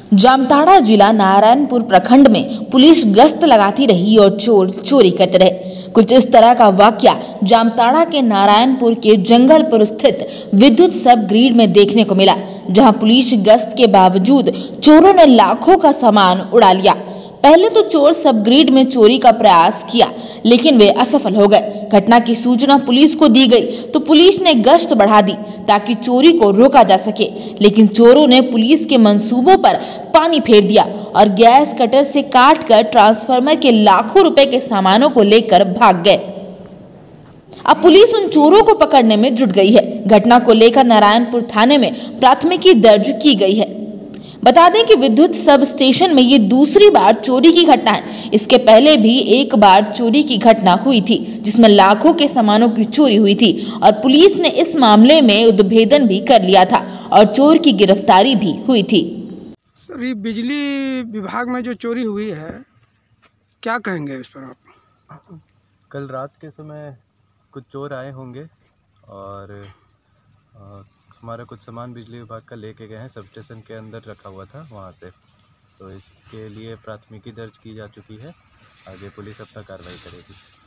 जामताड़ा जिला नारायणपुर प्रखंड में पुलिस गश्त लगाती रही और चोर चोरी करते रहे। कुछ इस तरह का वाकया जामताड़ा के नारायणपुर के जंगलपुर स्थित विद्युत सब ग्रिड में देखने को मिला, जहां पुलिस गश्त के बावजूद चोरों ने लाखों का सामान उड़ा लिया। पहले तो चोर सब ग्रिड में चोरी का प्रयास किया, लेकिन वे असफल हो गए। घटना की सूचना पुलिस को दी गई तो पुलिस ने गश्त बढ़ा दी ताकि चोरी को रोका जा सके, लेकिन चोरों ने पुलिस के मंसूबों पर पानी फेर दिया और गैस कटर से काटकर ट्रांसफार्मर के लाखों रुपए के सामानों को लेकर भाग गए। अब पुलिस उन चोरों को पकड़ने में जुट गई है। घटना को लेकर नारायणपुर थाने में प्राथमिकी दर्ज की गई है। बता दें कि विद्युत सब स्टेशन में ये दूसरी बार चोरी की घटना है। इसके पहले भी एक बार चोरी की घटना हुई थी, जिसमें लाखों के सामानों की चोरी हुई थी और पुलिस ने इस मामले में उद्भेदन भी कर लिया था और चोर की गिरफ्तारी भी हुई थी। सर, ये बिजली विभाग में जो चोरी हुई है, क्या कहेंगे इस पर आप? कल रात के समय कुछ चोर आए होंगे और हमारा कुछ सामान बिजली विभाग का लेके गए हैं। सब स्टेशन के अंदर रखा हुआ था वहाँ से, तो इसके लिए प्राथमिकी दर्ज की जा चुकी है। आगे पुलिस अपना कार्रवाई करेगी।